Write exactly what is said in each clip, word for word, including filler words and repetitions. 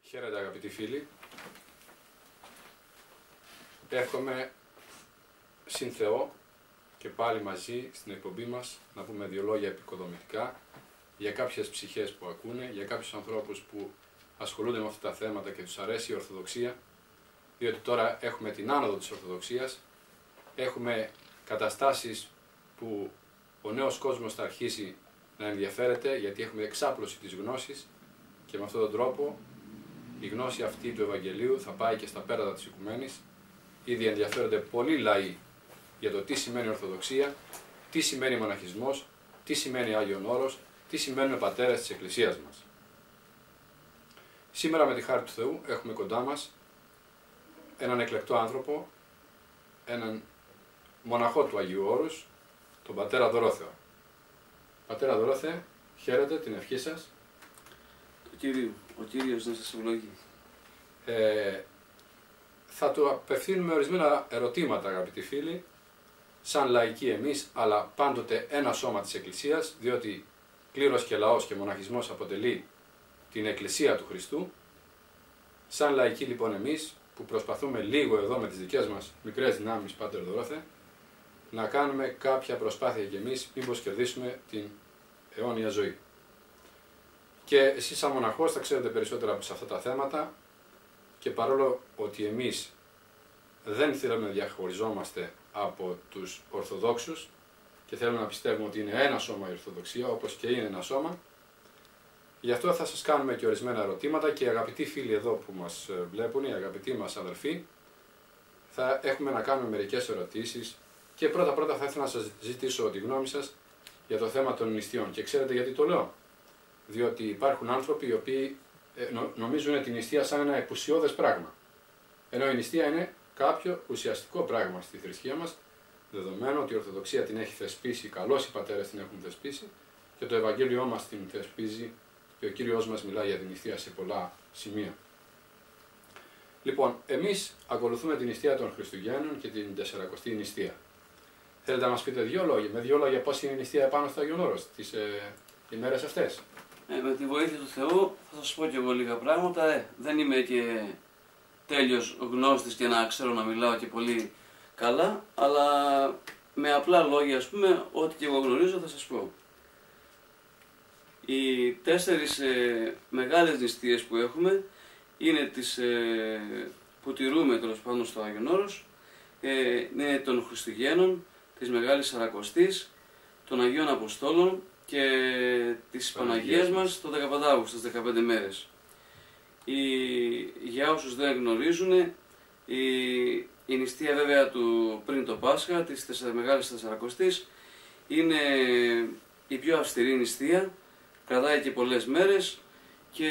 Χαίρετε αγαπητοί φίλοι. Εύχομαι συν Θεό και πάλι μαζί στην εκπομπή μας να πούμε δύο λόγια επικοδομητικά για κάποιες ψυχές που ακούνε, για κάποιους ανθρώπους που ασχολούνται με αυτά τα θέματα και τους αρέσει η Ορθοδοξία, διότι τώρα έχουμε την άνοδο της Ορθοδοξίας, έχουμε καταστάσεις που ο νέος κόσμος θα αρχίσει να ενδιαφέρεται γιατί έχουμε εξάπλωση της γνώσης και με αυτόν τον τρόπο η γνώση αυτή του Ευαγγελίου θα πάει και στα πέρατα της οικουμένης. Ήδη ενδιαφέρονται πολλοί λαοί για το τι σημαίνει Ορθοδοξία, τι σημαίνει μοναχισμός, τι σημαίνει Άγιον Όρος, τι σημαίνουν πατέρες της Εκκλησίας μας. Σήμερα με τη χάρη του Θεού έχουμε κοντά μας έναν εκλεκτό άνθρωπο, έναν μοναχό του Αγίου Όρους, τον πατέρα Δωρόθεο. Πατέρα Δωρόθεε, χαίρετε, την ευχή σας. Ο, Κύριο, ο Κύριος να σας ευλογεί. Ε, θα του απευθύνουμε ορισμένα ερωτήματα, αγαπητοί φίλοι, σαν λαϊκοί εμείς, αλλά πάντοτε ένα σώμα της Εκκλησίας, διότι κλήρος και λαός και μοναχισμός αποτελεί την Εκκλησία του Χριστού. Σαν λαϊκοί λοιπόν εμείς, που προσπαθούμε λίγο εδώ με τις δικές μας μικρές δυνάμεις, Πάτερ Δωρόθε, να κάνουμε κάποια προσπάθεια κι εμείς, μήπως κερδίσουμε την αιώνια ζωή. Και εσείς σαν μοναχός θα ξέρετε περισσότερα από αυτά τα θέματα και παρόλο ότι εμείς δεν θέλουμε να διαχωριζόμαστε από τους Ορθοδόξους και θέλουμε να πιστεύουμε ότι είναι ένα σώμα η Ορθοδοξία, όπως και είναι ένα σώμα, γι' αυτό θα σας κάνουμε και ορισμένα ερωτήματα και οι αγαπητοί φίλοι εδώ που μας βλέπουν, οι αγαπητοί μας αδελφοί, θα έχουμε να κάνουμε μερικές ερωτήσεις και πρώτα πρώτα θα ήθελα να σας ζητήσω τη γνώμη σας για το θέμα των νηστείων. Και ξέρετε γιατί το λέω? Διότι υπάρχουν άνθρωποι οι οποίοι νομίζουν την νηστεία σαν ένα επουσιώδες πράγμα. Ενώ η νηστεία είναι κάποιο ουσιαστικό πράγμα στη θρησκεία μας, δεδομένου ότι η Ορθοδοξία την έχει θεσπίσει, καλώς οι πατέρες την έχουν θεσπίσει και το Ευαγγέλιό μας την θεσπίζει και ο Κύριος μας μιλάει για την νηστεία σε πολλά σημεία. Λοιπόν, εμείς ακολουθούμε την νηστεία των Χριστουγέννων και την τεσσαρακοστή νηστεία. Θέλετε να μας πείτε δύο λόγια, με δύο λόγια πώς είναι η νηστεία επάνω στο Άγιον Όρος τις ε, ημέρες αυτές? Ε, με τη βοήθεια του Θεού θα σας πω και εγώ λίγα πράγματα. Ε, δεν είμαι και τέλειος γνώστης και να ξέρω να μιλάω και πολύ καλά, αλλά με απλά λόγια, ας πούμε, ό,τι και εγώ γνωρίζω θα σας πω. Οι τέσσερις ε, μεγάλες νηστείες που έχουμε είναι τις ε, που τηρούμε τέλος πάντων στο Άγιον Όρος, ε, είναι των Χριστουγέννων, της Μεγάλης Σαρακοστής, των Αγίων Αποστόλων και της Παναγίας μας το δεκαπέντε Αυγούστου, στις δεκαπέντε μέρες. Η, για όσους δεν γνωρίζουν, η, η νηστεία βέβαια του πριν το Πάσχα, της τεσσερα, Μεγάλης Τεσσαρακοστής, είναι η πιο αυστηρή νηστεία, κρατάει και πολλές μέρες και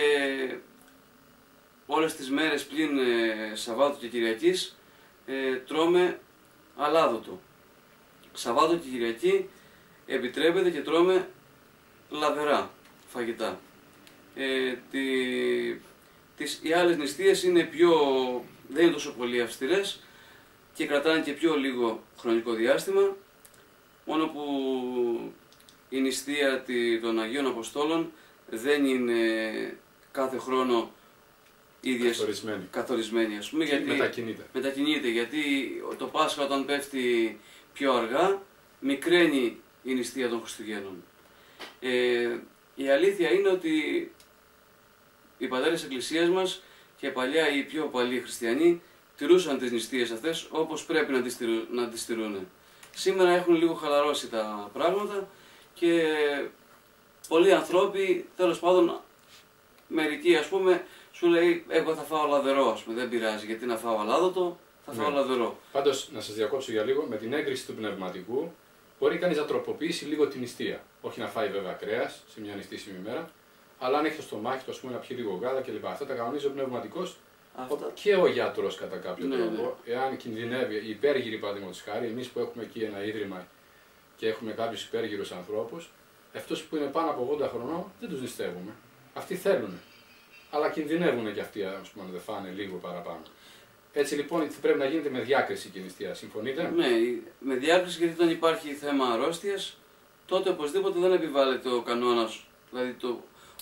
όλες τις μέρες πλην ε, Σαββάτου και Κυριακής ε, τρώμε αλάδοτο. Σαββάτο και Κυριακή επιτρέπεται και τρώμε λαδερά φαγητά. Ε, τη, τις, οι άλλες νηστείες είναι πιο, δεν είναι τόσο πολύ αυστηρές και κρατάνε και πιο λίγο χρονικό διάστημα, μόνο που η νηστεία των Αγίων Αποστόλων δεν είναι κάθε χρόνο ίδιες, καθορισμένη. καθορισμένη, ας πούμε, γιατί μετακινείται. μετακινείται. Γιατί το Πάσχα όταν πέφτει πιο αργά, μικραίνει η νηστεία των Χριστουγέννων. Ε, η αλήθεια είναι ότι οι πατέρες Εκκλησίας μας και παλιά οι πιο παλιοί χριστιανοί τηρούσαν τις νηστείες αυτές όπως πρέπει να τις, τηρού, να τις τηρούν. Σήμερα έχουν λίγο χαλαρώσει τα πράγματα και πολλοί ανθρώποι, τέλος πάντων, μερικοί ας πούμε, σου λέει εγώ θα φάω λαδερό, ας πούμε, δεν πειράζει γιατί να φάω αλάδοτο, θα φάω ναι. λαδερό. Πάντως, να σας διακόψω για λίγο, με την έγκριση του πνευματικού μπορεί κανείς να τροποποιήσει λίγο την νηστεία. Όχι να φάει βέβαια κρέας σε μια νηστήσιμη ημέρα, αλλά αν έχει το στομάχι του, ας πούμε, να πιει λίγο γάλα κλπ. Αυτά τα κανονίζει ο πνευματικός Αυτά... και ο γιατρός κατά κάποιο ναι, τρόπο. Ναι. Εάν κινδυνεύει, οι υπέργυροι παραδείγματος χάρη, εμείς που έχουμε εκεί ένα ίδρυμα και έχουμε κάποιους υπέργυρους ανθρώπους, αυτούς που είναι πάνω από ογδόντα χρονών δεν τους νηστεύουμε. Αυτοί θέλουν. Αλλά κινδυνεύουν και αυτοί, ας πούμε, αν δεν φάνε λίγο παραπάνω. Έτσι λοιπόν πρέπει να γίνεται με διάκριση η νηστεία. Συμφωνείτε? Ναι, με διάκριση, γιατί όταν υπάρχει θέμα αρρώστιας, τότε οπωσδήποτε δεν επιβάλλεται ο κανόνας. Δηλαδή το,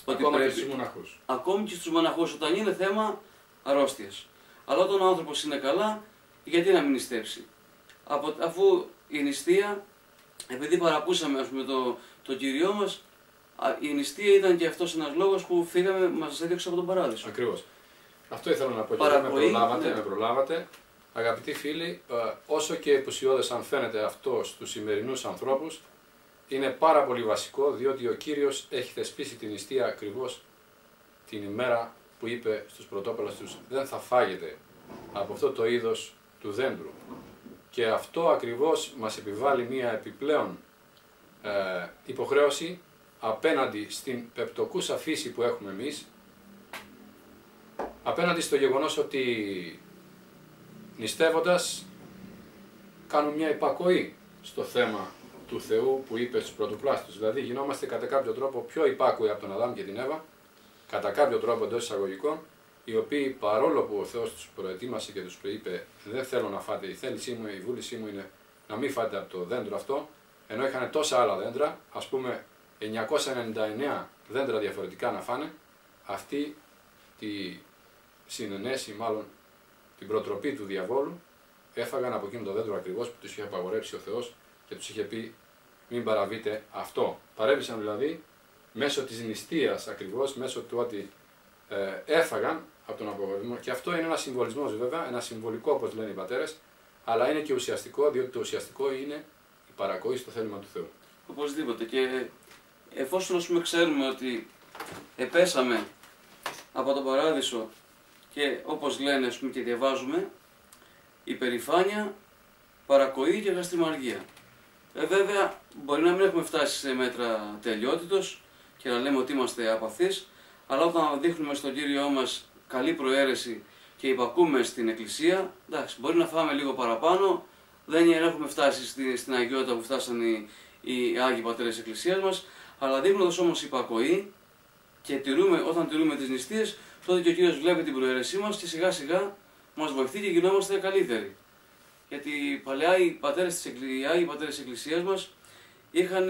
Ακόμα πρέπει, και στους μοναχούς. Ακόμη και στους μοναχούς όταν είναι θέμα αρρώστιας. Αλλά όταν ο άνθρωπος είναι καλά, γιατί να μην νηστεύσει. Από, αφού η νηστεία, επειδή παραπούσαμε ας πούμε, το, το Κύριό μας, η νηστεία ήταν και αυτός ένας λόγος που φύγαμε, μας έδιωξε από τον παράδεισο. Ακριβώς. Αυτό ήθελα να πω και Παρακοή, με προλάβατε, ναι. με προλάβατε. Αγαπητοί φίλοι, όσο και επουσιώδες αν φαίνεται αυτό στους σημερινούς ανθρώπους, είναι πάρα πολύ βασικό, διότι ο Κύριος έχει θεσπίσει την νηστεία ακριβώς την ημέρα που είπε στους πρωτόπαλους τους δεν θα φάγετε από αυτό το είδος του δέντρου. Και αυτό ακριβώς μας επιβάλλει μία επιπλέον ε, υποχρέωση απέναντι στην πεπτοκούσα φύση που έχουμε εμείς, απέναντι στο γεγονός ότι νηστεύοντας κάνουν μια υπακοή στο θέμα του Θεού που είπε στους πρωτοπλάστους. Δηλαδή γινόμαστε κατά κάποιο τρόπο πιο υπάκουοι από τον Αδάμ και την Εύα, κατά κάποιο τρόπο εντός εισαγωγικών, οι οποίοι παρόλο που ο Θεός τους προετοίμασε και τους είπε δεν θέλω να φάτε, η θέλησή μου, η βούλησή μου είναι να μην φάτε από το δέντρο αυτό, ενώ είχαν τόσα άλλα δέντρα, ας πούμε εννιακόσια ενενήντα εννέα δέντρα διαφορετικά να φάνε, αυτή τη συνενέση, μάλλον την προτροπή του διαβόλου, έφαγαν από εκείνο το δέντρο ακριβώς που τους είχε απαγορεύσει ο Θεός και τους είχε πει μην παραβείτε αυτό. Παρέβησαν δηλαδή μέσω της νηστείας ακριβώς, μέσω του ότι ε, έφαγαν από τον απαγορευμό. Και αυτό είναι ένα συμβολισμός βέβαια, ένα συμβολικό όπως λένε οι πατέρες, αλλά είναι και ουσιαστικό, διότι το ουσιαστικό είναι η παρακοή στο θέλημα του Θεού. Οπωσδήποτε. Και εφόσον ας πούμε, ξέρουμε ότι επέσαμε από τον παράδεισο και όπως λένε ας πούμε, και διαβάζουμε, υπερηφάνεια, παρακοή και γαστριμαργία. Ε, βέβαια, μπορεί να μην έχουμε φτάσει σε μέτρα τελειότητος και να λέμε ότι είμαστε απαθείς, αλλά όταν δείχνουμε στον Κύριό μας καλή προαίρεση και υπακούμε στην Εκκλησία, εντάξει, μπορεί να φάμε λίγο παραπάνω, δεν έχουμε φτάσει στη, στην αγιότητα που φτάσαν οι, οι Άγιοι Πατέρες της Εκκλησίας μας, αλλά δείχνοντας όμως υπακοή και τηρούμε, όταν τηρούμε τις νηστείες, τότε και ο Κύριος βλέπει την προαίρεσή μας και σιγά σιγά μας βοηθεί και γινόμαστε καλύτεροι. Γιατί παλαιά οι πατέρες της, οι Άγιοι Πατέρες της Εκκλησίας μας είχαν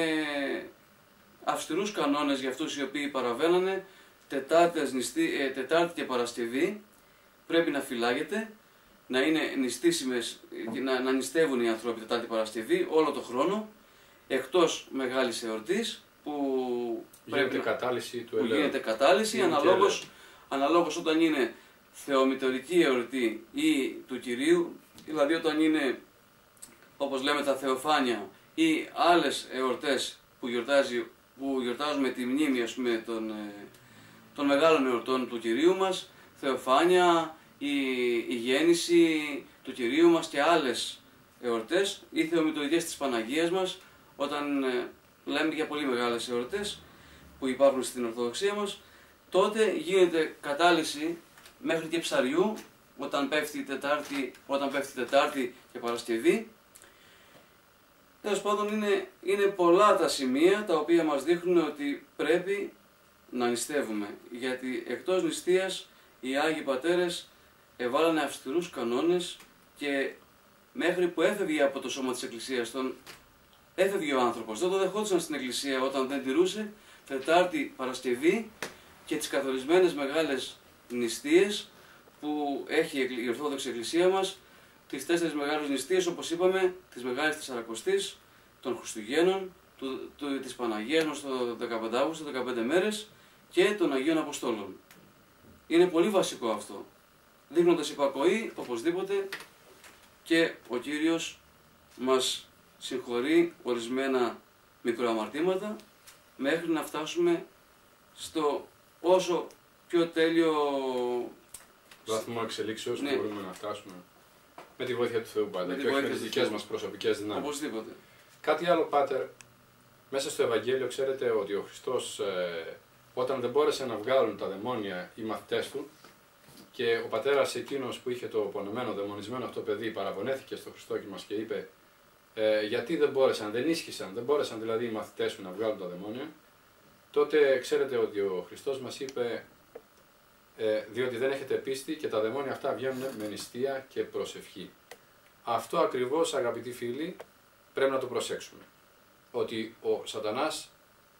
αυστηρούς κανόνες για αυτούς οι οποίοι παραβαίνανε. Τετάρτες, νηστή, ε, Τετάρτη και Παρασκευή πρέπει να φυλάγεται, να είναι νηστήσιμες, να, να νηστεύουν οι άνθρωποι Τετάρτη Παρασκευή όλο το χρόνο, εκτός μεγάλης εορτής που γίνεται πρέπει κατάλυση του που ελαίου. γίνεται κατάλυση, αναλόγως, αναλόγως όταν είναι θεομητορική εορτή ή του Κυρίου, δηλαδή όταν είναι όπως λέμε τα Θεοφάνια ή άλλες εορτές που, γιορτάζει, που γιορτάζουμε τη μνήμη ας πούμε, των, των μεγάλων εορτών του Κυρίου μας, Θεοφάνια, η, η γέννηση του Κυρίου μας και άλλες εορτές ή θεομητορικές της Παναγίας μας, όταν ε, λέμε για πολύ μεγάλες εορτές που υπάρχουν στην Ορθοδοξία μας, τότε γίνεται κατάλυση μέχρι και ψαριού όταν πέφτει Τετάρτη, όταν πέφτει Τετάρτη και Παρασκευή. Τέλος πάντων είναι, είναι πολλά τα σημεία τα οποία μας δείχνουν ότι πρέπει να νηστεύουμε, γιατί εκτός νηστείας οι Άγιοι Πατέρες εβάλανε αυστηρούς κανόνες και μέχρι που έφευγε από το σώμα της Εκκλησίας, τον έφευγε ο άνθρωπος, δεν το δεχόντουσαν στην Εκκλησία όταν δεν τηρούσε Τετάρτη, Παρασκευή και τις καθορισμένες μεγάλες νηστείες που έχει η Ορθόδοξη Εκκλησία μας, τις τέσσερις μεγάλες νηστείες όπως είπαμε, της Μεγάλης Τεσσαρακοστής, των Χριστουγέννων, του, του, της Παναγίας μας το δεκαπέντε Αυγούστου, δεκαπέντε μέρες και των Αγίων Αποστόλων. Είναι πολύ βασικό αυτό. Δείχνοντας υπακοή, οπωσδήποτε, και ο Κύριος μας συγχωρεί ορισμένα μικροαμαρτήματα μέχρι να φτάσουμε στο όσο πιο τέλειο βαθμό εξελίξεως ναι. που μπορούμε να φτάσουμε. Με τη βοήθεια του Θεού πάντα και όχι με τις δικές μας προσωπικές δυνάμεις. Οπωσδήποτε. Κάτι άλλο, Πάτερ, μέσα στο Ευαγγέλιο ξέρετε ότι ο Χριστός ε, όταν δεν μπόρεσε να βγάλουν τα δαιμόνια οι μαθητές του και ο πατέρας εκείνος που είχε το πονεμένο, δαιμονισμένο αυτό παιδί παραπονέθηκε στο Χριστό και μας και είπε ε, γιατί δεν μπόρεσαν, δεν ίσχυσαν, δεν μπόρεσαν δηλαδή οι μαθητές σου να βγάλουν τα δαιμόνια, τότε ξέρετε ότι ο Χριστός μας είπε ε, διότι δεν έχετε πίστη και τα δαιμόνια αυτά βγαίνουν με νηστεία και προσευχή. Αυτό ακριβώς, αγαπητοί φίλοι, πρέπει να το προσέξουμε. Ότι ο σατανάς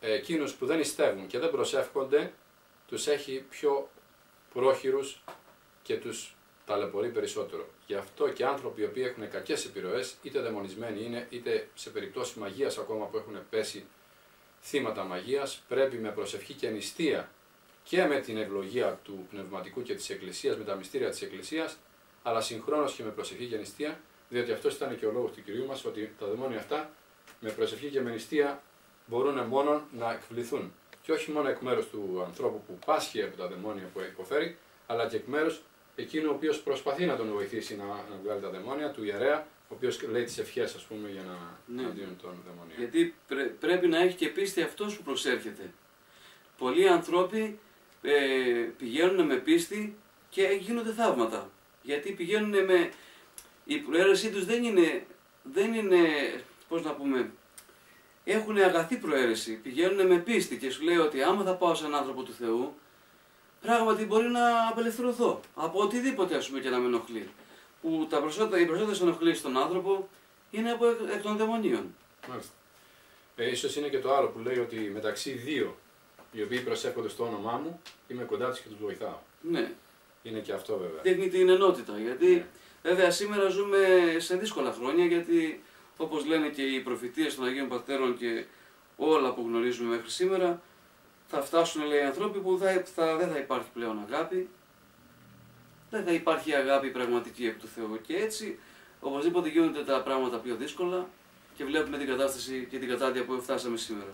εκείνους που δεν νηστεύουν και δεν προσεύχονται, τους έχει πιο πρόχειρους και τους ταλαιπωρεί περισσότερο. Γι' αυτό και άνθρωποι οι οποίοι έχουν κακές επιρροές, είτε δαιμονισμένοι είναι, είτε σε περιπτώσεις μαγείας ακόμα που έχουν πέσει θύματα μαγείας, πρέπει με προσευχή και νηστεία και με την ευλογία του Πνευματικού και της Εκκλησίας, με τα μυστήρια της Εκκλησίας, αλλά συγχρόνως και με προσευχή και νηστεία, διότι αυτός ήταν και ο λόγος του Κυρίου μας, ότι τα δαιμόνια αυτά με προσευχή και με νηστεία μπορούν μόνο να εκβληθούν. Και όχι μόνο εκ μέρους του ανθρώπου που πάσχει από τα δαιμόνια που υποφέρει, αλλά και εκ μέρους εκείνου ο οποίος προσπαθεί να τον βοηθήσει να, να βγάλει τα δαιμόνια, του ιερέα, ο οποίος λέει τις ευχές, ας πούμε, για να ναι. αντίον των δαιμονίων. Γιατί πρέ, πρέπει να έχει και πίστη αυτός που προσέρχεται. Πολλοί άνθρωποι ε, πηγαίνουν με πίστη και γίνονται θαύματα. Γιατί πηγαίνουν με... Η προαίρεσή τους δεν είναι, δεν είναι, πώς να πούμε, έχουν αγαθή προαίρεση. Πηγαίνουν με πίστη και σου λέει ότι άμα θα πάω σε έναν άνθρωπο του Θεού, πράγματι μπορεί να απελευθερωθώ από οτιδήποτε, ας πούμε, και να με ενοχλεί. Που τα περισσότερα, οι περισσότερες ενοχλήσεις στον άνθρωπο είναι από εκ των δαιμονίων. Μάλιστα. Ε, ίσως είναι και το άλλο που λέει ότι μεταξύ δύο οι οποίοι προσεύχονται στο όνομά μου, είμαι κοντά τους και τους βοηθάω. Ναι. Είναι και αυτό βέβαια. Δείχνει την ενότητα. Γιατί ναι. βέβαια σήμερα ζούμε σε δύσκολα χρόνια, γιατί όπως λένε και οι προφητείες των Αγίων Πατέρων και όλα που γνωρίζουμε μέχρι σήμερα, θα φτάσουν, λέει, άνθρωποι που θα, θα, δεν θα υπάρχει πλέον αγάπη, δεν θα υπάρχει αγάπη πραγματική εκ του Θεού. Και έτσι οπωσδήποτε γίνονται τα πράγματα πιο δύσκολα και βλέπουμε την κατάσταση και την κατάδια που φτάσαμε σήμερα.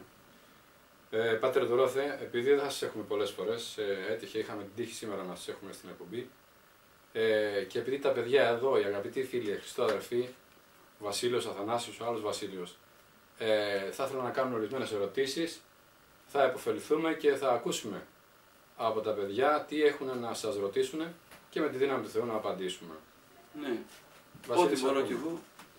Ε, Πάτερ Δωρόθε, επειδή δεν θα σας έχουμε πολλές φορές, ε, έτυχε, είχαμε την τύχη σήμερα να σας έχουμε στην εκπομπή, ε, και επειδή τα παιδιά εδώ, οι αγαπητοί φίλοι, Χριστό αδερφοί, Βασίλειος Αθανάσιος, ο άλλος Βασίλειος, ε, θα ήθελα να κάνουν ορισμένες ερωτήσεις, θα επωφεληθούμε και θα ακούσουμε από τα παιδιά τι έχουν να σας ρωτήσουν και με τη δύναμη του Θεού να απαντήσουμε. Ναι, Βασίλη, ό,τι μπορώ κι εγώ.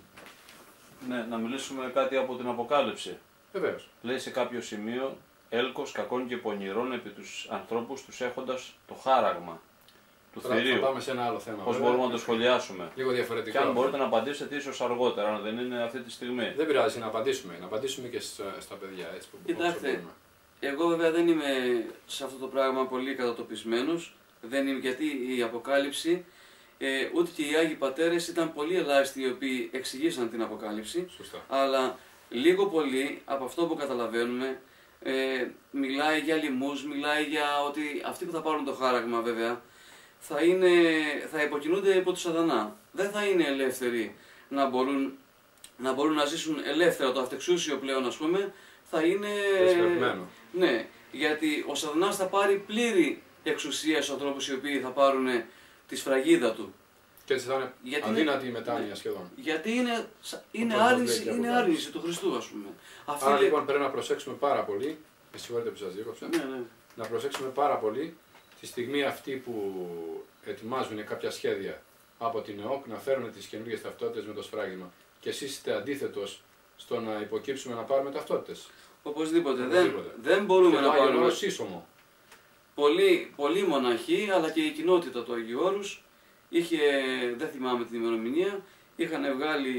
Ναι, να μιλήσουμε κάτι από την Αποκάλυψη. Βεβαίως. Λέει σε κάποιο σημείο, έλκος κακών και πονηρών επί τους ανθρώπους τους έχοντας το χάραγμα του Τώρα θηρίου. θα πάμε σε ένα άλλο θέμα. Πώς βέβαια. μπορούμε να το σχολιάσουμε. Λίγο διαφορετικό. Και αν μπορείτε να απαντήσετε ίσως αργότερα, αν δεν είναι αυτή τη στιγμή. Δεν πειράζει να απαντήσουμε. Να απαντήσουμε και στα παιδιά. Έτσι, που Κοιτάξτε, εγώ βέβαια δεν είμαι σε αυτό το πράγμα πολύ κατατοπισμένος. Δεν είμαι, γιατί η Αποκάλυψη, ε, ούτε και οι Άγιοι Πατέρες ήταν πολύ ελάχιστοι οι οποίοι εξηγήσαν την Αποκάλυψη. Σωστά. Αλλά λίγο πολύ από αυτό που καταλαβαίνουμε, ε, μιλάει για λοιμούς, μιλάει για ότι αυτοί που θα πάρουν το χάραγμα βέβαια θα, είναι, θα υποκινούνται υπό του σατανά. Δεν θα είναι ελεύθεροι να μπορούν να, μπορούν να ζήσουν ελεύθερα, το αυτεξούσιο πλέον, ας πούμε, θα είναι... Δεσμευμένο. Ναι, γιατί ο σατανάς θα πάρει πλήρη εξουσία στους ανθρώπους οι οποίοι θα πάρουν τη σφραγίδα του. Και έτσι θα είναι Γιατί αδύνατη είναι... η μετάνοια ναι. σχεδόν. Γιατί είναι, είναι, Όπως άρνηση, λέει και είναι από άρνηση του Χριστού, ας πούμε. Αυτή Άρα λέ... λοιπόν πρέπει να προσέξουμε πάρα πολύ, με συγχωρείτε που σας δίκοψα, ναι, ναι. να προσέξουμε πάρα πολύ τη στιγμή αυτή που ετοιμάζουν κάποια σχέδια από την ΕΟΚ να φέρουν τις καινούργιες ταυτότητες με το σφράγισμα. Και εσείς είστε αντίθετος στο να υποκύψουμε να πάρουμε ταυτότητες. Οπωσδήποτε. Οπωσδήποτε. Δεν, δεν μπορούμε και να το πάρουμε. σύσσωμο. Πολλοί, πολλοί μοναχοί, αλλά και η κοινότητα του Αγίου Όρους, είχε, δεν θυμάμαι την ημερομηνία, είχαν βγάλει,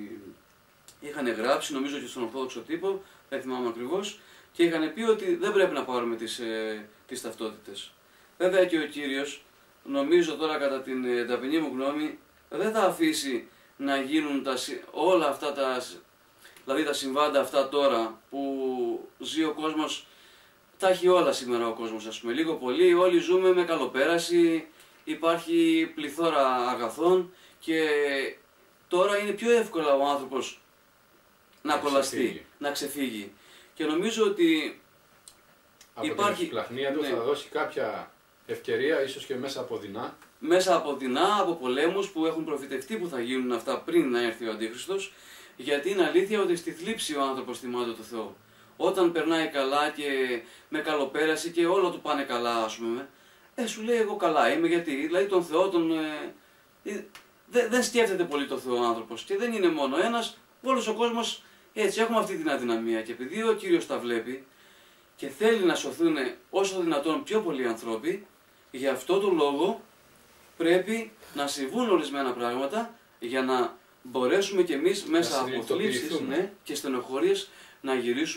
είχαν γράψει, νομίζω και στον Ορθόδοξο τύπο, δεν θυμάμαι ακριβώς, και είχαν πει ότι δεν πρέπει να πάρουμε τις, ε, τις ταυτότητες. Βέβαια και ο Κύριος, νομίζω τώρα κατά την ε, ταπεινή μου γνώμη, δεν θα αφήσει να γίνουν τα, όλα αυτά τα, δηλαδή τα συμβάντα αυτά τώρα που ζει ο κόσμος. Τα έχει όλα σήμερα ο κόσμος, ας πούμε. Λίγο πολύ, όλοι ζούμε με καλοπέραση, υπάρχει πληθώρα αγαθών και τώρα είναι πιο εύκολα ο άνθρωπος να, να κολλαστεί, ξεφύγει. να ξεφύγει. Και νομίζω ότι από υπάρχει... την πλαχνία του, ναι, θα δώσει κάποια ευκαιρία, ίσως και μέσα από δεινά. Μέσα από δεινά, από πολέμους που έχουν προφητευτεί που θα γίνουν αυτά πριν να έρθει ο Αντίχριστος, γιατί είναι αλήθεια ότι στη θλίψη ο άνθρωπος θυμάται το Θεό. Όταν περνάει καλά και με καλοπέραση και όλα του πάνε καλά, ας πούμε, ε, σου λέει εγώ καλά είμαι, γιατί δηλαδή τον Θεό τον... Ε, ε, δεν, δεν σκέφτεται πολύ το Θεό ο άνθρωπος και δεν είναι μόνο ένας, όλος ο κόσμος έτσι έχουμε αυτή την αδυναμία και επειδή ο Κύριος τα βλέπει και θέλει να σωθούν όσο δυνατόν πιο πολλοί άνθρωποι, γι' αυτό το λόγο πρέπει να συμβούν ορισμένα πράγματα για να μπορέσουμε κι εμείς μέσα από θλίψεις, ναι, και στενοχώριες να γυρίσουμε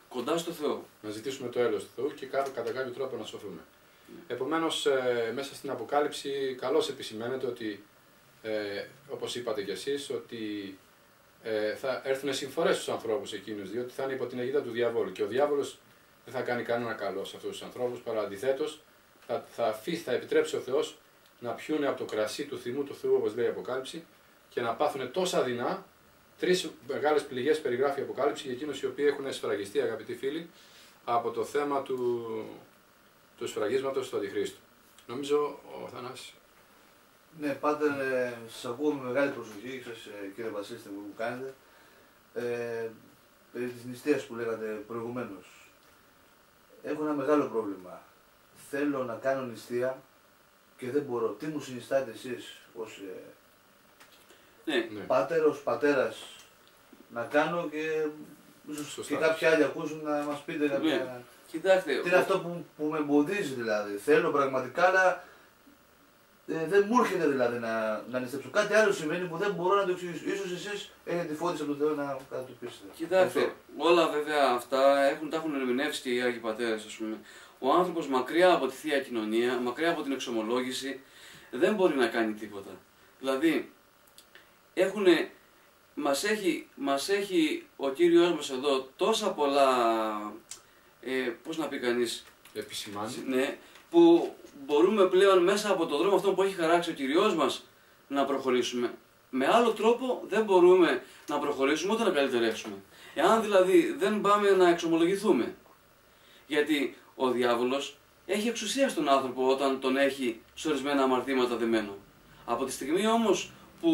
κοντά στο Θεό. Να ζητήσουμε το έλεος του Θεού και κατά, κατά κάποιο τρόπο να σωθούμε. Mm. Επομένως, ε, μέσα στην Αποκάλυψη καλώς επισημαίνεται ότι, ε, όπως είπατε κι εσείς, ότι ε, θα έρθουν συμφορές στους ανθρώπους εκείνους, διότι θα είναι υπό την αιγίδα του διαβόλου και ο διάβολος δεν θα κάνει κανένα καλό σε αυτούς τους ανθρώπους, παρά αντιθέτως θα, θα, αφήσει, θα επιτρέψει ο Θεός να πιούν από το κρασί του θυμού του Θεού, όπως λέει η Αποκάλυψη, και να πάθουν τόσα δεινά. Τρεις μεγάλες πληγές περιγράφει η Αποκάλυψη για εκείνους οι οποίοι έχουν σφραγιστεί, αγαπητοί φίλοι, από το θέμα του, του σφραγίσματος του Αντιχρίστου. Νομίζω ο Θανάσης. Ναι, Πάτερ, ε, σας ακούω με μεγάλη προσοχή, σας, ε, κύριε Βασίλιστα, που μου κάνετε. Ε, περί της νηστείας που λέγατε προηγουμένως. Έχω ένα μεγάλο πρόβλημα. Θέλω να κάνω νηστεία και δεν μπορώ. Τι μου συνιστάτε εσείς ως ε, ναι. πάτερ, ως πατέρας να κάνω και ίσως και κάποιοι άλλοι ακούσουν να μας πείτε κάποια... Ναι. Κοιτάξτε, τι είναι ο... αυτό που, που με εμποδίζει δηλαδή. Θέλω πραγματικά, αλλά ε, δεν μου έρχεται δηλαδή να, να νηστέψω. Κάτι άλλο συμβαίνει που δεν μπορώ να το εξηγήσω. Ίσως εσείς έχετε τη φώτιση από τον Θεό να κατατοπίσετε. Κοιτάξτε, αυτό. Όλα βέβαια αυτά έχουν, τα έχουν ερμηνεύσει και οι Άγιοι Πατέρες, ας πούμε. Ο άνθρωπος μακριά από τη Θεία Κοινωνία, μακριά από την εξομολόγηση, δεν μπορεί να κάνει τίποτα. Δηλαδή, έχουνε, μας, έχει, μας έχει ο Κύριος μας εδώ τόσα πολλά, ε, πώς να πει κανείς, επισημάνει. Ναι, που μπορούμε πλέον μέσα από τον δρόμο αυτό που έχει χαράξει ο Κυριός μας να προχωρήσουμε. Με άλλο τρόπο δεν μπορούμε να προχωρήσουμε ούτε να καλυτερεύσουμε. Εάν δηλαδή δεν πάμε να εξομολογηθούμε. Γιατί ο διάβολος έχει εξουσία στον άνθρωπο όταν τον έχει σε ορισμένα αμαρτήματα δεμένο. Από τη στιγμή όμως που,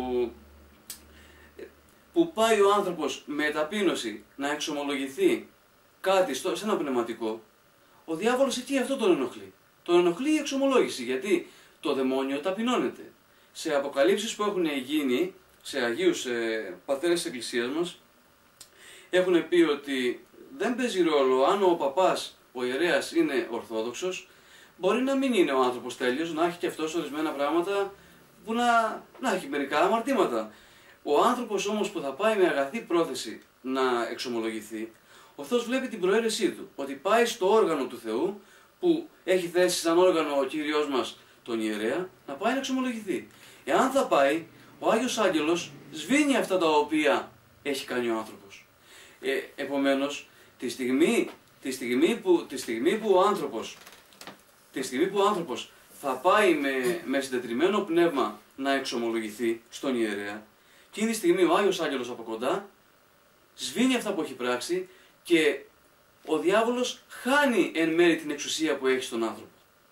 που πάει ο άνθρωπος με ταπείνωση να εξομολογηθεί κάτι στο, σε ένα πνευματικό, ο διάβολος εκεί αυτό τον ενοχλεί. Τον ενοχλεί η εξομολόγηση, γιατί το δαιμόνιο ταπεινώνεται. Σε αποκαλύψεις που έχουν γίνει σε Αγίους ε, Πατέρες της Εκκλησίας μας, έχουν πει ότι δεν παίζει ρόλο αν ο παπάς, ο ιερέας είναι ορθόδοξος, μπορεί να μην είναι ο άνθρωπος τέλειος, να έχει και αυτός ορισμένα πράγματα που να, να έχει μερικά αμαρτήματα. Ο άνθρωπος όμως που θα πάει με αγαθή πρόθεση να εξομολογηθεί, ο Θεός βλέπει την προαίρεσή του, ότι πάει στο όργανο του Θεού, που έχει θέσει σαν όργανο ο Κύριος μας τον ιερέα, να πάει να εξομολογηθεί. Εάν θα πάει, ο Άγιος Άγγελος σβήνει αυτά τα οποία έχει κάνει ο άνθρωπος. Ε, επομένως, τη στιγμή, τη, στιγμή που, τη, στιγμή που ο άνθρωπος, τη στιγμή που ο άνθρωπος θα πάει με, με συντετριμμένο πνεύμα να εξομολογηθεί στον ιερέα, εκείνη τη στιγμή ο Άγιος Άγγελος από κοντά σβήνει αυτά που έχει πράξει και ο διάβολος χάνει εν μέρει την εξουσία που έχει στον άνθρωπο.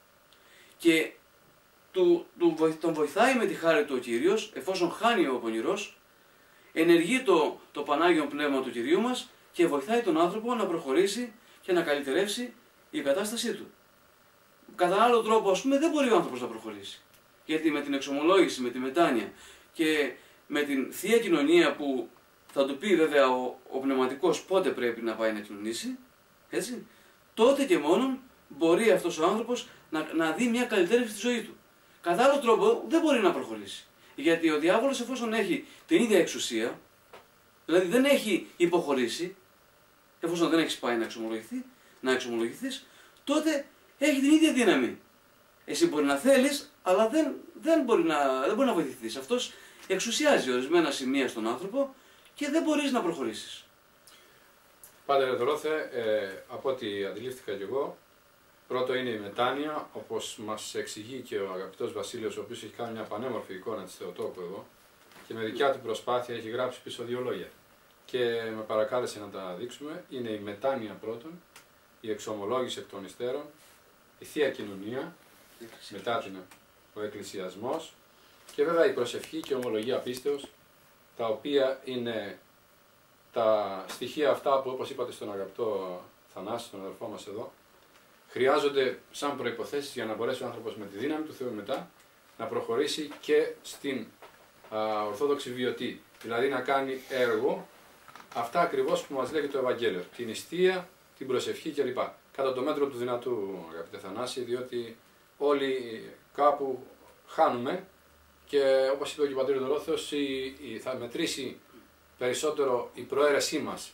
Και του, του, τον βοηθάει με τη χάρη του ο Κύριος, εφόσον χάνει ο πονηρός, ενεργεί το, το Πανάγιο Πνεύμα του Κυρίου μας και βοηθάει τον άνθρωπο να προχωρήσει και να καλυτερεύσει η κατάστασή του. Κατά άλλο τρόπο, ας πούμε, δεν μπορεί ο άνθρωπος να προχωρήσει. Γιατί με την εξομολόγηση, με τη μετάνοια και με την Θεία Κοινωνία που θα του πει βέβαια ο, ο πνευματικός πότε πρέπει να πάει να κοινωνήσει, έτσι, τότε και μόνον μπορεί αυτός ο άνθρωπος να, να δει μια καλυτέρευση στη ζωή του. Κατά άλλο τρόπο δεν μπορεί να προχωρήσει. Γιατί ο διάβολος, εφόσον έχει την ίδια εξουσία, δηλαδή δεν έχει υποχωρήσει, εφόσον δεν έχει πάει να εξομολογηθεί, να εξομολογηθείς, τότε έχει την ίδια δύναμη. Εσύ μπορεί να θέλεις, αλλά δεν, δεν, μπορεί, να, δεν μπορεί να βοηθηθείς. Αυτός εξουσιάζει ορισμένα σημεία στον άνθρωπο και δεν μπορείς να προχωρήσεις. Πάτερ Δωρόθε, ε, από ό,τι αντιλήφθηκα κι εγώ, πρώτο είναι η μετάνοια, όπως μας εξηγεί και ο αγαπητός Βασίλειος, ο οποίος έχει κάνει μια πανέμορφη εικόνα της Θεοτόκου εδώ και με δικιά του προσπάθεια έχει γράψει πίσω δύο λόγια. Και με παρακάλεσε να τα δείξουμε. Είναι η μετάνοια πρώτον, η εξομολόγηση εκ των υστέρων, η Θεία Κοινωνία, μετά την ο εκκλησιασμός και βέβαια η προσευχή και η ομολογία πίστεως, τα οποία είναι τα στοιχεία αυτά που, όπως είπατε στον αγαπητό Θανάση, τον αδελφό μας εδώ, χρειάζονται σαν προϋποθέσεις για να μπορέσει ο άνθρωπος με τη δύναμη του Θεού μετά να προχωρήσει και στην α, ορθόδοξη βιωτή. Δηλαδή να κάνει έργο αυτά ακριβώς που μας λέγει το Ευαγγέλιο. Την νηστεία, την προσευχή κλπ. Κατά το μέτρο του δυνατού, αγαπητέ Θανάση, διότι όλοι κάπου χάνουμε και όπως είπε και ο πατήρ Δωρόθεος, θα μετρήσει περισσότερο η προαίρεσή μας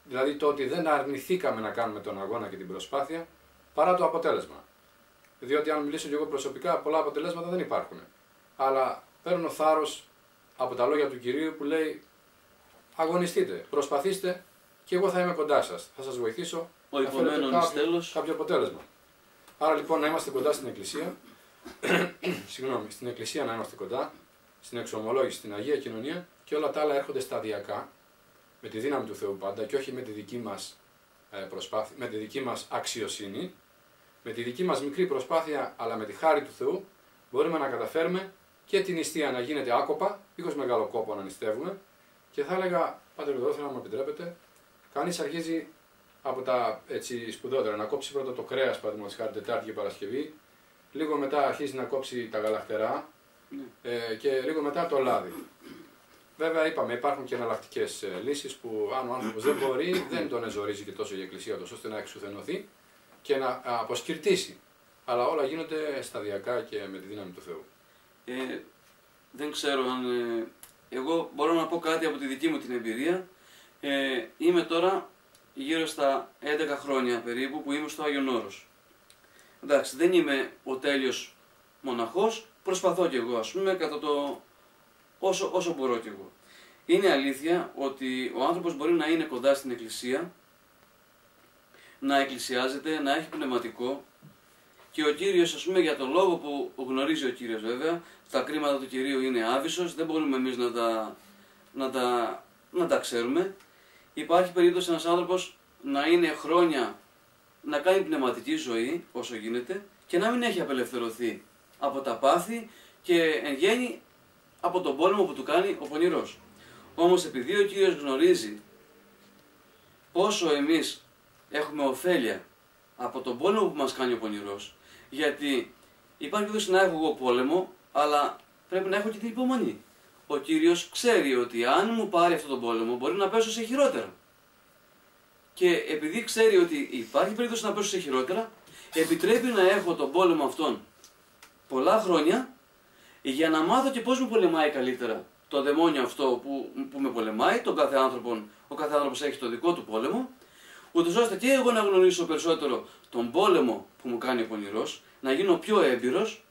Δηλαδή το ότι δεν αρνηθήκαμε να κάνουμε τον αγώνα και την προσπάθεια παρά το αποτέλεσμα. Διότι αν μιλήσω και εγώ προσωπικά, πολλά αποτελέσματα δεν υπάρχουν. Αλλά παίρνω θάρρος από τα λόγια του Κυρίου που λέει αγωνιστείτε, προσπαθήστε και εγώ θα είμαι κοντά σας. Θα σας βοηθήσω Ο να φέρετε κάποιο, κάποιο αποτέλεσμα. Άρα λοιπόν να είμαστε κοντά στην Εκκλησία, συγγνώμη, στην Εκκλησία να είμαστε κοντά, στην εξομολόγηση, στην Αγία Κοινωνία και όλα τα άλλα έρχονται σταδιακά, με τη δύναμη του Θεού πάντα και όχι με τη δική μας προσπάθεια, με τη δική μας αξιοσύνη, με τη δική μας μικρή προσπάθεια αλλά με τη χάρη του Θεού μπορούμε να καταφέρουμε και την νηστεία να γίνεται άκοπα, δίχως μεγάλο κόπο να νηστεύουμε και θα έλεγα, Πάτερ Δόθρα, να μου επιτρέπετε, κανείς αρχίζει από τα έτσι, σπουδότερα, να κόψει πρώτα το κρέας, παραδείγματος χάρη Τετάρτη και Παρασκευή, λίγο μετά αρχίζει να κόψει τα γαλαχτερά ε, και λίγο μετά το λάδι. Βέβαια, είπαμε, υπάρχουν και εναλλακτικές ε, λύσεις που αν ο άνθρωπος δεν μπορεί, δεν τον εζορίζει και τόσο η Εκκλησία του, ώστε να εξουθενωθεί και να αποσκυρτήσει. Αλλά όλα γίνονται σταδιακά και με τη δύναμη του Θεού. Ε, δεν ξέρω αν... Ε, εγώ μπορώ να πω κάτι από τη δική μου την εμπειρία. Ε, είμαι τώρα γύρω στα έντεκα χρόνια περίπου που είμαι στο Άγιον Όρος. Εντάξει, δεν είμαι ο τέλειος μοναχός, προσπαθώ κι εγώ, ας πούμε, κατά το όσο, όσο μπορώ κι εγώ. Είναι αλήθεια ότι ο άνθρωπος μπορεί να είναι κοντά στην Εκκλησία, να εκκλησιάζεται, να έχει πνευματικό και ο Κύριος, ας πούμε, για τον λόγο που γνωρίζει ο Κύριος βέβαια, τα κρίματα του Κυρίου είναι άβυσσος, δεν μπορούμε εμείς να τα, να τα, να τα ξέρουμε. Υπάρχει περίπτωση ένας άνθρωπος να είναι χρόνια, να κάνει πνευματική ζωή όσο γίνεται και να μην έχει απελευθερωθεί από τα πάθη και εν γέννη από τον πόλεμο που του κάνει ο πονηρός. Όμως επειδή ο Κύριος γνωρίζει πόσο εμείς έχουμε ωφέλεια από τον πόλεμο που μας κάνει ο πονηρός, γιατί υπάρχει περίπτωση να έχω εγώ πόλεμο, αλλά πρέπει να έχω και την υπομονή. Ο Κύριος ξέρει ότι αν μου πάρει αυτόν τον πόλεμο μπορεί να πέσω σε χειρότερα. Και επειδή ξέρει ότι υπάρχει περίπτωση να πέσω σε χειρότερα, επιτρέπει να έχω τον πόλεμο αυτόν πολλά χρόνια για να μάθω και πώς με πολεμάει καλύτερα το δαιμόνιο αυτό που, που με πολεμάει, τον κάθε άνθρωπο, ο κάθε άνθρωπος έχει το δικό του πόλεμο, ούτως ώστε και εγώ να γνωρίσω περισσότερο τον πόλεμο που μου κάνει ο πονηρός, να γίνω πιο έμπειρος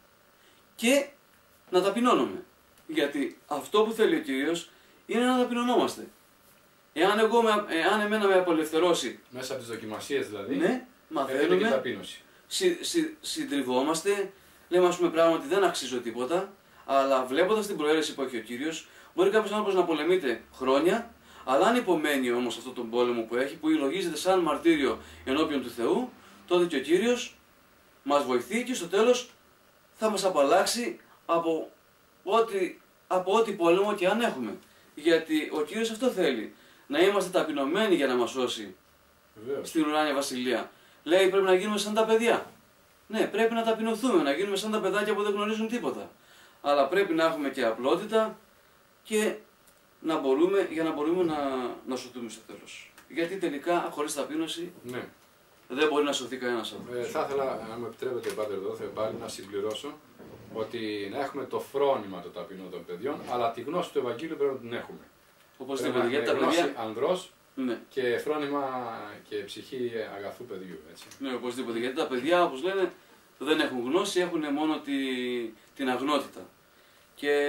και να ταπεινώνομαι. Γιατί αυτό που θέλει ο Κύριος είναι να ταπεινωνόμαστε. Εάν, εγώ με, εάν εμένα με απελευθερώσει... Μέσα από τις δοκιμασίες δηλαδή, ναι, μαθαίνουμε, και ταπείνωση. Συ, συ, συντριβόμαστε, λέμε ας πούμε πράγμα ότι δεν αξίζω τίποτα, αλλά βλέποντας την προαίρεση που έχει ο Κύριος, μπορεί κάποιος άνθρωπος να πολεμείται χρόνια, αλλά αν υπομένει όμως αυτόν τον πόλεμο που έχει, που λογίζεται σαν μαρτύριο ενώπιον του Θεού, τότε και ο Κύριος μας βοηθεί και στο τέλος θα μας απαλλάξει από ό,τι, από ό,τι πόλεμο και αν έχουμε. Γιατί ο Κύριος αυτό θέλει, να είμαστε ταπεινωμένοι για να μας σώσει. Βεβαίως. Στην ουράνια βασιλεία. Λέει πρέπει να γίνουμε σαν τα παιδιά. Ναι, πρέπει να ταπεινωθούμε, να γίνουμε σαν τα παιδάκια που δεν γνωρίζουν τίποτα. Αλλά πρέπει να έχουμε και απλότητα και να μπορούμε, για να μπορούμε να, να σωθούμε στο τέλος. Γιατί τελικά χωρίς ταπείνωση Ναι. δεν μπορεί να σωθεί κανένας άνθρωπος. Ε, θα ήθελα, αν μου επιτρέπετε, Πάτερ Δόθε, πάλι να συμπληρώσω ότι να έχουμε το φρόνημα το ταπεινό των παιδιών, αλλά τη γνώση του Ευαγγείλιου πρέπει να την έχουμε. Οπωσδήποτε, γιατί τα παιδιά... ανδρός Ναι. και φρόνημα και ψυχή αγαθού παιδιού. Έτσι. Ναι, οπωσδήποτε. Γιατί τα παιδιά, όπως λένε, δεν έχουν γνώση, έχουν μόνο τη, την αγνότητα. Και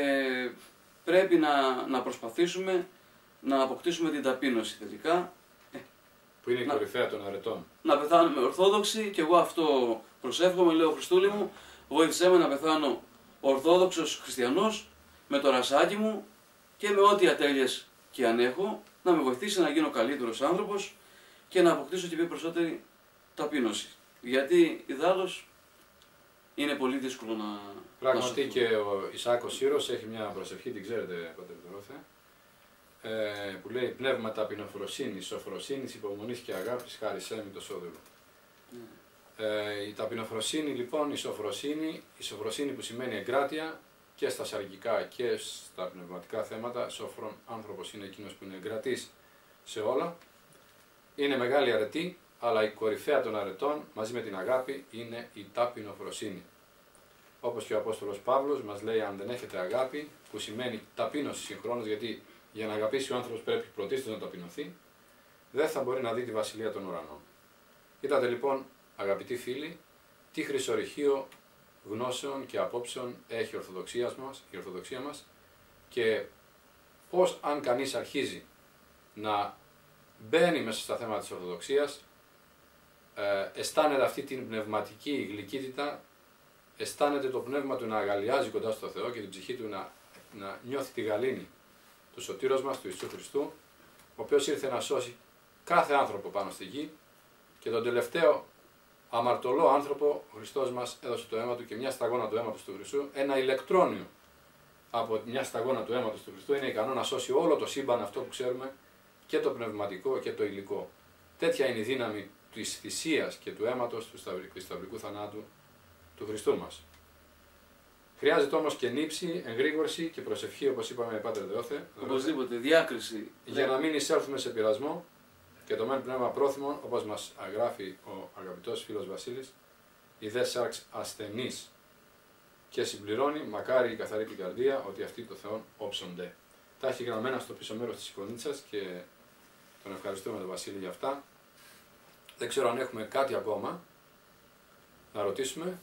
πρέπει να, να προσπαθήσουμε να αποκτήσουμε την ταπείνωση τελικά. Που είναι η να, κορυφαία των αρετών. Να πεθάνουμε ορθόδοξοι και εγώ αυτό προσεύχομαι, λέω Χριστούλη μου, βοήθησέ με να πεθάνω ορθόδοξος χριστιανός με το ρασάκι μου και με ό,τι ατέλειες και αν έχω, να με βοηθήσει να γίνω καλύτερος άνθρωπος και να αποκτήσω και πιο περισσότερη ταπείνωση. Γιατί ιδάλλως είναι πολύ δύσκολο να... Πράγματι και ο Ισάκος Σύρος έχει μια προσευχή, την ξέρετε, Πάτερ Δόθε, ε, που λέει πνεύμα ταπεινοφροσύνης, σοφροσύνης, υπομονής και αγάπης, χάρισέ με το σώδουλο. Mm. Ε, η ταπεινοφροσύνη λοιπόν, η σοφροσύνη, η σοφροσύνη που σημαίνει εγκράτεια και στα σαρκικά και στα πνευματικά θέματα, σοφρόν άνθρωπος είναι εκείνος που είναι εγκρατής σε όλα. Είναι μεγάλη αρετή, αλλά η κορυφαία των αρετών μαζί με την αγάπη είναι η ταπεινοφροσύνη. Όπως και ο Απόστολος Παύλος μας λέει αν δεν έχετε αγάπη, που σημαίνει ταπείνωση συγχρόνως, γιατί για να αγαπήσει ο άνθρωπος πρέπει πρωτίστως να ταπεινωθεί, δεν θα μπορεί να δει τη Βασιλεία των Ουρανών. Είδατε λοιπόν, αγαπητοί φίλοι, τι χρυσορυχείο γνώσεων και απόψεων έχει η Ορθοδοξία μας, η Ορθοδοξία μας και πώς αν κανείς αρχίζει να μπαίνει μέσα στα θέματα της Ορθοδοξίας, ε, αισθάνεται αυτή την πνευματική γλυκύτητα, αισθάνεται το πνεύμα του να αγαλιάζει κοντά στο Θεό και την ψυχή του να, να νιώθει τη γαλήνη του Σωτήρος μας, του Ιησού Χριστού, ο οποίος ήρθε να σώσει κάθε άνθρωπο πάνω στη γη και τον τελευταίο αμαρτωλό άνθρωπο ο Χριστός μας έδωσε το αίμα του και μια σταγόνα του αίματος του Χριστού, ένα ηλεκτρόνιο από μια σταγόνα του αίματος του Χριστού είναι ικανό να σώσει όλο το σύμπαν αυτό που ξέρουμε, και το πνευματικό και το υλικό. Τέτοια είναι η δύναμη της θυσίας και του αίματος του σταυρικού θανάτου του Χριστού μας. Χρειάζεται όμως και νύψη, εγρήγορση και προσευχή, όπως είπαμε, Πάτερ Δεώθε. Οπωσδήποτε, διάκριση. Για να μην εισέλθουμε σε πειρασμό και το μεν πνεύμα πρόθυμον, όπως μας γράφει ο αγαπητός φίλος Βασίλης, η δε σάρξ ασθενής. Και συμπληρώνει, μακάρι η καθαρή την καρδία, ότι αυτοί το Θεόν όψονται. Τα έχει γραμμένα στο πίσω μέρος της εικονίτσας και τον ευχαριστούμε τον Βασίλη για αυτά. Δεν ξέρω αν έχουμε κάτι ακόμα να ρωτήσουμε.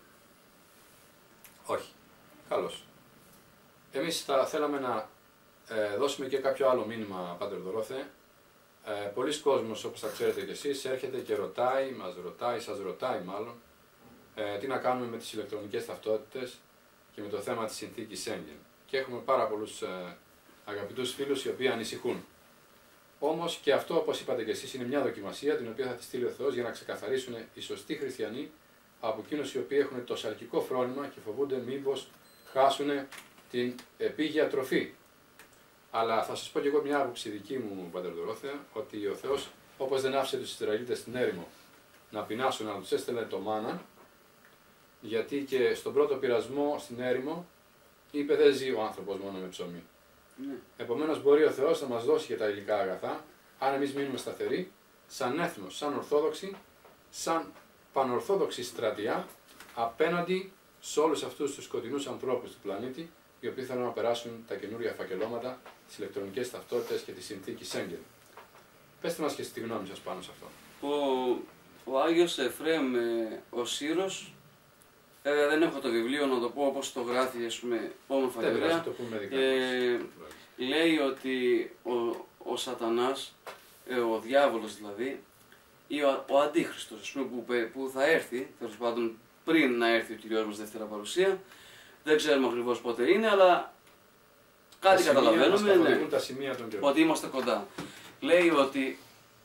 Όχι. Καλώς. Εμείς θα θέλαμε να ε, δώσουμε και κάποιο άλλο μήνυμα, Πάτερ Δωρόθε. Ε, πολλοί κόσμος, όπως θα ξέρετε και εσείς, έρχεται και ρωτάει, μας ρωτάει, σας ρωτάει μάλλον, ε, τι να κάνουμε με τις ηλεκτρονικές ταυτότητες και με το θέμα της συνθήκης Σέγγεν. Και έχουμε πάρα πολλούς ε, αγαπητούς φίλους οι οποίοι ανησυχούν. Όμως και αυτό, όπως είπατε και εσείς, είναι μια δοκιμασία την οποία θα τη στείλει ο Θεός για να ξεκαθαρίσουν οι σωστοί χριστιανοί από εκείνους οι οποίοι έχουν το σαρκικό φρόνημα και φοβούνται μήπως χάσουν την επίγεια τροφή. Αλλά θα σας πω και εγώ μια άποψη δική μου, Πάτερ Δωρόθεα, ότι ο Θεός, όπως δεν άφησε τους Ισραηλίτες στην έρημο να πεινάσουν, αλλά τους έστελνε το μάνα, γιατί και στον πρώτο πειρασμό στην έρημο είπε δεν ζει ο άνθρωπος μόνο με ψωμί. Ναι. Επομένως μπορεί ο Θεός να μας δώσει και τα υλικά αγαθά, αν εμείς μείνουμε σταθεροί, σαν έθνος, σαν Ορθόδοξοι, σαν πανορθόδοξη στρατιά, απέναντι σε όλους αυτούς τους σκοτεινούς ανθρώπους του πλανήτη, οι οποίοι θέλουν να περάσουν τα καινούρια φακελώματα, τις ηλεκτρονικές ταυτότητες και τη συνθήκη Σέγγεν. Πέστε μας και στη γνώμη σας πάνω σε αυτό. Ο, ο Άγιος Εφραίμ, ε, ο Σύρος, ε, δεν έχω το βιβλίο να το πω όπως το γράφει, ας πούμε, όμορφα και ωραία. Ε, λέει ότι ο, ο Σατανάς, ε, ο διάβολος δηλαδή, ή ο, ο Αντίχριστος, ας πούμε, που, που θα έρθει, τέλος πάντων πριν να έρθει ο Κυριός μας δεύτερα παρουσία, δεν ξέρουμε ακριβώς πότε είναι, αλλά κάτι τα καταλαβαίνουμε, ναι, τα σημεία των ότι είμαστε κοντά. Λέει ότι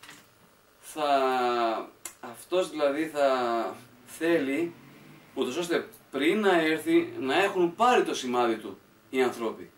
θα, αυτός δηλαδή θα θέλει, ούτως ώστε πριν να έρθει να έχουν πάρει το σημάδι του οι άνθρωποι.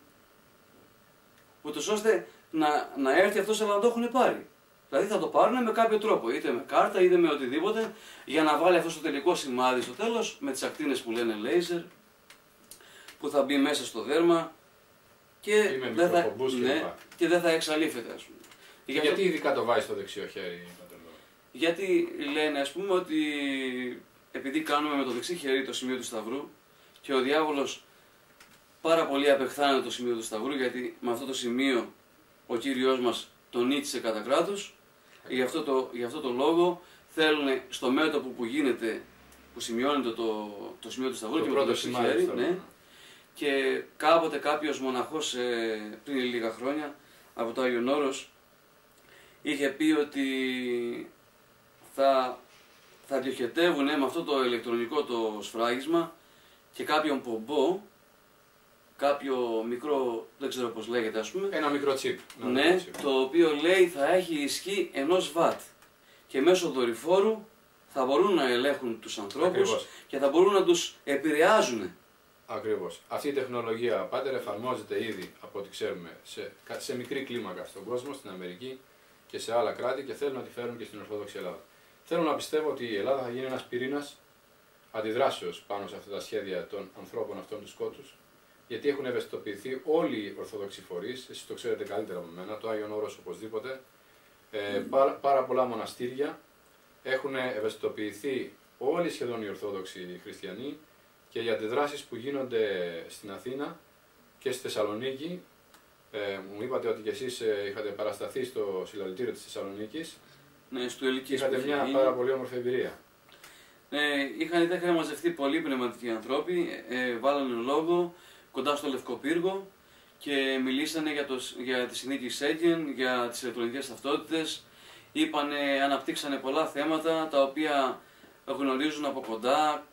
Ούτως ώστε να, να έρθει αυτός αλλά να το έχουν πάρει. Δηλαδή θα το πάρουν με κάποιο τρόπο, είτε με κάρτα είτε με οτιδήποτε, για να βάλει αυτό το τελικό σημάδι στο τέλος, με τις ακτίνες που λένε laser, που θα μπει μέσα στο δέρμα και, δεν θα, ναι, και δεν θα εξαλείφεται, ας πούμε. Και γιατί αυτό... ειδικά το βάζει στο δεξιό χέρι, γιατί λένε, ας πούμε, ότι επειδή κάνουμε με το δεξί χέρι το σημείο του Σταυρού και ο διάβολος πάρα πολύ απεχθάνεται το σημείο του Σταυρού, γιατί με αυτό το σημείο ο Κύριος μας τον νίτησε κατά κράτος, γι' αυτό το, γι' αυτό το λόγο θέλουν στο μέτωπο που γίνεται, που σημειώνεται το, το σημείο του Σταυρού το και με το δεξί χέρι, ναι, και κάποτε κάποιος μοναχός ε, πριν λίγα χρόνια από το Άγιον Όρος είχε πει ότι θα, θα διοχετεύουν με αυτό το ηλεκτρονικό το σφράγισμα και κάποιον πομπό, κάποιο μικρό, δεν ξέρω πώς λέγεται, ας πούμε. Ένα μικρό τσίπ. Ένα ναι, μικρό τσίπ. Το οποίο λέει θα έχει ισχύ ενός βατ και μέσω δορυφόρου θα μπορούν να ελέγχουν τους ανθρώπους. Ακριβώς. Και θα μπορούν να τους επηρεάζουν. Ακριβώς. Αυτή η τεχνολογία, Πάτερ, εφαρμόζεται ήδη από ό,τι ξέρουμε σε, σε μικρή κλίμακα στον κόσμο, στην Αμερική και σε άλλα κράτη και θέλουν να τη φέρουν και στην Ορθόδοξη Ελλάδα. Θέλω να πιστεύω ότι η Ελλάδα θα γίνει ένας πυρήνας αντιδράσεως πάνω σε αυτά τα σχέδια των ανθρώπων αυτών του σκότους, γιατί έχουν ευαισθητοποιηθεί όλοι οι Ορθόδοξοι φορείς, εσείς το ξέρετε καλύτερα από μένα, το Άγιον Όρος οπωσδήποτε, ε, mm. πάρα, πάρα πολλά μοναστήρια, έχουν ευαισθητοποιηθεί όλοι σχεδόν οι Ορθόδοξοι χριστιανοί και οι αντιδράσεις που γίνονται στην Αθήνα και στη Θεσσαλονίκη Ε, μου είπατε ότι και εσείς ε, είχατε παρασταθεί στο συλλαλητήριο της Θεσσαλονίκης. Ναι, στο Ελικής. Είχατε μια πάρα πολύ όμορφη εμπειρία. Ε, είχαν, είχαν μαζευτεί πολλοί πνευματικοί ανθρώποι, ε, βάλανε λόγο κοντά στο Λευκό Πύργο και μιλήσανε για, το, για τη συνθήκη Σέγγεν, για τις ηλεκτρονικές ταυτότητες. Είπανε, αναπτύξανε πολλά θέματα τα οποία γνωρίζουν από κοντά,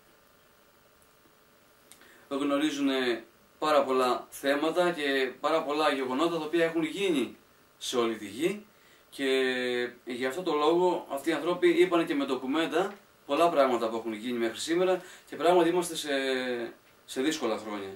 γνωρίζουν πάρα πολλά θέματα και πάρα πολλά γεγονότα τα οποία έχουν γίνει σε όλη τη γη και για αυτό το λόγο αυτοί οι άνθρωποι είπαν και με ντοκουμέντα πολλά πράγματα που έχουν γίνει μέχρι σήμερα και πράγματι είμαστε σε, σε δύσκολα χρόνια.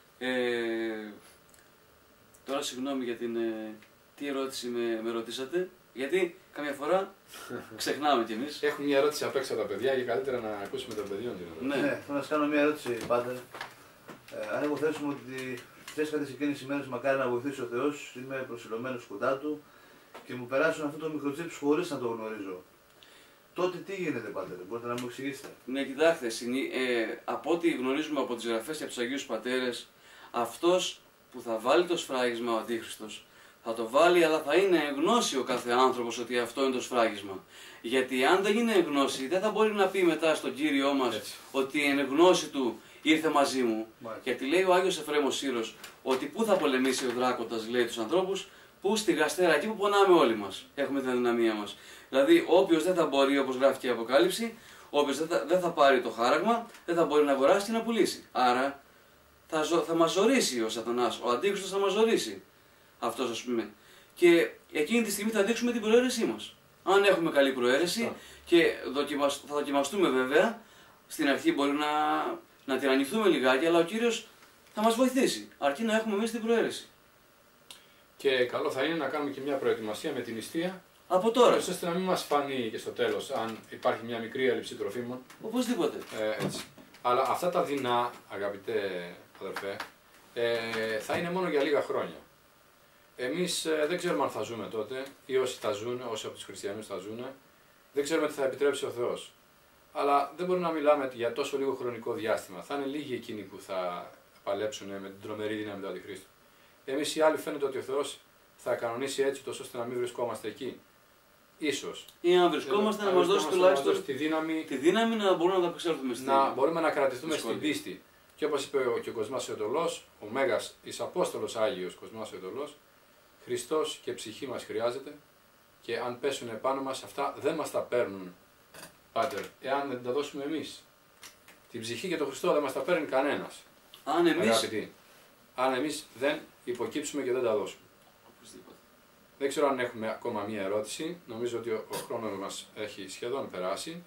Ε, τώρα συγγνώμη για την... Ε, τι ερώτηση με, με ρωτήσατε, γιατί καμιά φορά ξεχνάμε κι εμείς. Έχουν μια ερώτηση απ' έξω τα παιδιά και καλύτερα να ακούσουμε τον παιδιών την ερώτηση. Ναι. Ναι, θέλω να σας κάνω μια ερώτηση, Πάτερ. Ε, αν υποθέσουμε ότι φτιάσκατε σε εκείνες τις ημέρες, μακάρι να βοηθήσει ο Θεός, είμαι προσιλωμένος κοντά του και μου περάσουν αυτό το μικροτσίπ χωρίς να το γνωρίζω. Τότε τι γίνεται, Πάτερ, μπορείτε να μου εξηγήσετε? Ναι, κοιτάξτε, ε, από ό,τι γνωρίζουμε από τις γραφές και από τους Αγίους Πατέρες, αυτός που θα βάλει το σφράγισμα ο Αντίχριστος, θα το βάλει, αλλά θα είναι γνώση ο κάθε άνθρωπος ότι αυτό είναι το σφράγισμα. Γιατί αν δεν είναι γνώση, δεν θα μπορεί να πει μετά στον Κύριό μας Έτσι. ότι είναι γνώση του ήρθε μαζί μου. Μάλιστα. Γιατί λέει ο Άγιος Εφραίμος Σύρος ότι πού θα πολεμήσει ο δράκοντας, λέει τους ανθρώπους, πού στη γαστέρα, εκεί που πονάμε όλοι μας. Έχουμε την αδυναμία μας. Δηλαδή, όποιος δεν θα μπορεί, όπως γράφει και η Αποκάλυψη, όποιος δεν θα, δεν θα πάρει το χάραγμα, δεν θα μπορεί να αγοράσει και να πουλήσει. Άρα θα, ζω, θα μας ζωρίσει ο Σατανάς, ο Αντίχριστος θα μας ζωρίσει. Αυτός, ας πούμε. Και εκείνη τη στιγμή θα δείξουμε την προαίρεσή μας. Αν έχουμε καλή προαίρεση και δοκιμασ, θα δοκιμαστούμε βέβαια, στην αρχή μπορεί να, να τυραννηθούμε λιγάκι, αλλά ο Κύριος θα μας βοηθήσει, αρκεί να έχουμε εμείς την προαίρεση. Και καλό θα είναι να κάνουμε και μια προετοιμασία με την νηστεία, Από τώρα. ώστε να μην μας φανεί και στο τέλος αν υπάρχει μια μικρή έλλειψη τροφίμων. Οπωσδήποτε. Ε, έτσι. Αλλά αυτά τα δεινά, αγαπητέ αδερφέ, ε, θα είναι μόνο για λίγα χρόνια. Εμείς ε, δεν ξέρουμε αν θα ζούμε τότε, ή όσοι θα ζουν, όσοι από τους χριστιανούς θα ζουν, δεν ξέρουμε τι θα επιτρέψει ο Θεός. Αλλά δεν μπορούμε να μιλάμε για τόσο λίγο χρονικό διάστημα. Θα είναι λίγοι εκείνοι που θα παλέψουν με την τρομερή δύναμη του Αντιχρίστου. Εμείς οι άλλοι φαίνεται ότι ο Θεός θα κανονίσει έτσι, τόσο ώστε να μην βρισκόμαστε εκεί. Ίσως. Ή αν βρισκόμαστε, να μας δώσει τουλάχιστον τη δύναμη, τη δύναμη να μπορούμε να ανταπεξέλθουμε στην. να μπορούμε να κρατηθούμε δυσκολία. στην πίστη. Και όπως είπε ο, και ο Κοσμάς Ιωτολός, ο Μέγας εις Απόστολος Άγιος Κοσμάς Ιωτολός, Χριστός και ψυχή μας χρειάζεται και αν πέσουν επάνω μας αυτά δεν μας τα παίρνουν, Πάτερ, εάν δεν τα δώσουμε εμείς. Την ψυχή και τον Χριστό δεν μας τα παίρνει κανένας. Αν εμείς. Αγαπητοί, αν εμείς δεν υποκύψουμε και δεν τα δώσουμε. Οπωσδήποτε. Δεν ξέρω αν έχουμε ακόμα μία ερώτηση. Νομίζω ότι ο, ο χρόνος μας έχει σχεδόν περάσει.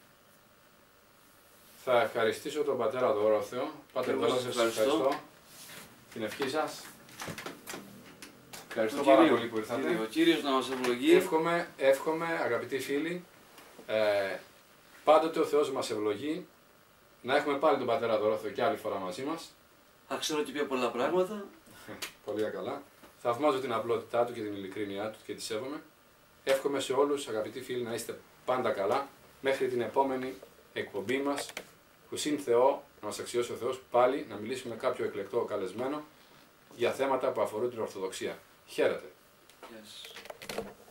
Θα ευχαριστήσω τον Πατέρα Δωρόθεο. Πάτερ, Εγώ εγώ σας σας ευχαριστώ. ευχαριστώ. Την ευχή σας. Ευχαριστώ Ο πάρα Κύριος- πολύ που ήρθατε. Κύριε, Ο Κύριος να μας ευλογεί. Εύχομαι, εύχομαι, αγαπητοί φίλοι, ε, πάντοτε ο Θεός μας ευλογεί. Να έχουμε πάλι τον Πατέρα Δωρόθεο και άλλη φορά μαζί μας. Θα ξέρω και πιο πολλά πράγματα. Πολύ καλά. Θαυμάζω την απλότητά του και την ειλικρίνειά του και τη σέβομαι. Εύχομαι σε όλους, αγαπητοί φίλοι, να είστε πάντα καλά μέχρι την επόμενη εκπομπή μας, που συν Θεό, να μας αξιώσει ο Θεός, πάλι να μιλήσουμε με κάποιο εκλεκτό καλεσμένο για θέματα που αφορούν την Ορθοδοξία. Χαίρετε. Yes.